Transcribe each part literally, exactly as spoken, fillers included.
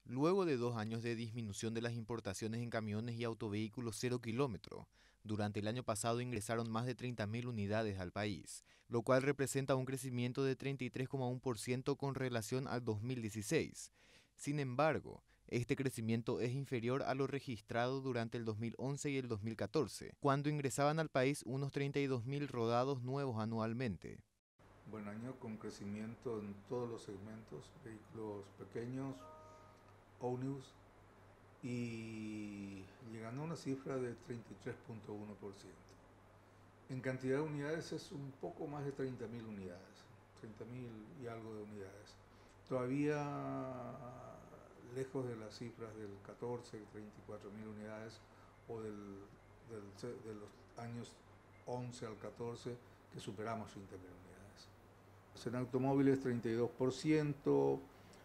Luego de dos años de disminución de las importaciones en camiones y autovehículos cero kilómetro, durante el año pasado ingresaron más de treinta mil unidades al país, lo cual representa un crecimiento de treinta y tres coma uno por ciento con relación al dos mil dieciséis. Sin embargo, este crecimiento es inferior a lo registrado durante el dos mil once y el dos mil catorce, cuando ingresaban al país unos treinta y dos mil rodados nuevos anualmente. Buen año con crecimiento en todos los segmentos, vehículos pequeños, ómnibus, y llegando a una cifra de treinta y tres punto uno por ciento. En cantidad de unidades es un poco más de treinta mil unidades, treinta mil y algo de unidades. Todavía lejos de las cifras del catorce, treinta y cuatro mil unidades o del, del, de los años once al catorce que superamos treinta mil unidades. En automóviles treinta y dos por ciento,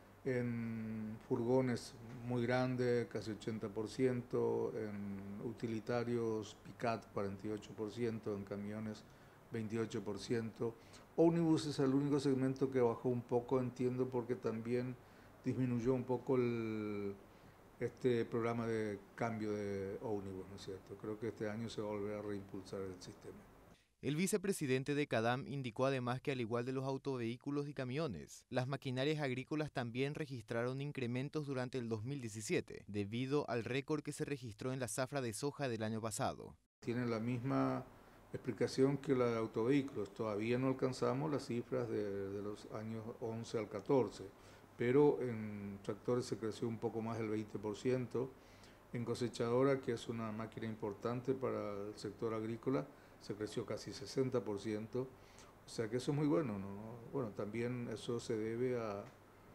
en furgones muy grande, casi ochenta por ciento, en utilitarios pick-up cuarenta y ocho por ciento, en camiones veintiocho por ciento. Ómnibus es el único segmento que bajó un poco, entiendo, porque también disminuyó un poco el, este programa de cambio de ómnibus, ¿no es cierto? Creo que este año se va a volver a reimpulsar el sistema. El vicepresidente de CADAM indicó además que al igual de los autovehículos y camiones, las maquinarias agrícolas también registraron incrementos durante el dos mil diecisiete, debido al récord que se registró en la zafra de soja del año pasado. Tiene la misma explicación que la de autovehículos. Todavía no alcanzamos las cifras de, de los años once al catorce, pero en tractores se creció un poco más del veinte por ciento. En cosechadora, que es una máquina importante para el sector agrícola, se creció casi sesenta por ciento. O sea que eso es muy bueno, ¿no? Bueno, también eso se debe a,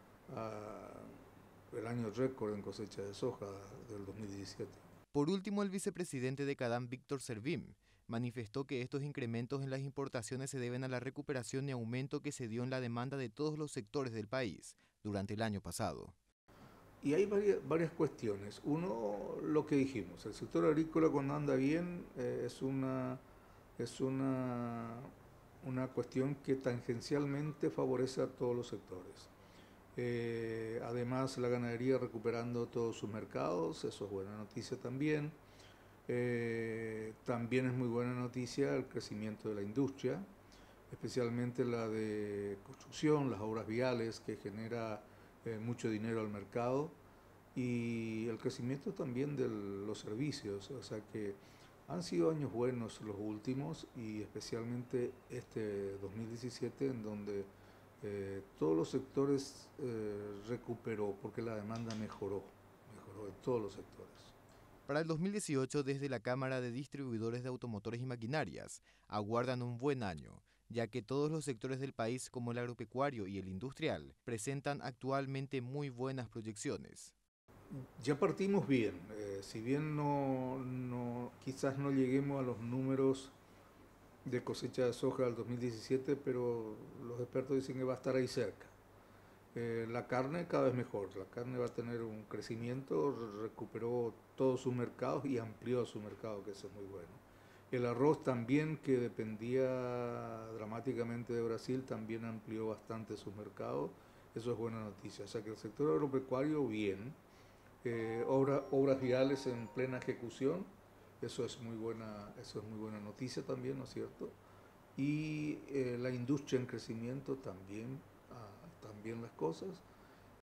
a el año récord en cosecha de soja del dos mil diecisiete. Por último, el vicepresidente de CADAM, Víctor Servín, manifestó que estos incrementos en las importaciones se deben a la recuperación y aumento que se dio en la demanda de todos los sectores del país durante el año pasado. Y hay varias, varias cuestiones. Uno, lo que dijimos, el sector agrícola cuando anda bien eh, es, una, es una, una cuestión que tangencialmente favorece a todos los sectores. Eh, además, la ganadería recuperando todos sus mercados, eso es buena noticia también. Eh, también es muy buena noticia el crecimiento de la industria, especialmente la de construcción, las obras viales, que genera eh, mucho dinero al mercado, y el crecimiento también de los servicios. O sea que han sido años buenos los últimos, y especialmente este dos mil diecisiete, en donde eh, todos los sectores eh, recuperó, porque la demanda mejoró, mejoró en todos los sectores. Para el dos mil dieciocho, desde la Cámara de Distribuidores de Automotores y Maquinarias, aguardan un buen año, ya que todos los sectores del país, como el agropecuario y el industrial, presentan actualmente muy buenas proyecciones. Ya partimos bien, eh, si bien no, no, quizás no lleguemos a los números de cosecha de soja del dos mil diecisiete, pero los expertos dicen que va a estar ahí cerca. Eh, la carne cada vez mejor, la carne va a tener un crecimiento, recuperó todos sus mercados y amplió su mercado, que eso es muy bueno. El arroz también, que dependía dramáticamente de Brasil, también amplió bastante su mercado, eso es buena noticia. O sea que el sector agropecuario bien, eh, obra, obras viales en plena ejecución, eso es muy buena, eso es muy buena noticia también, ¿no es cierto? Y eh, la industria en crecimiento también, ah, también las cosas.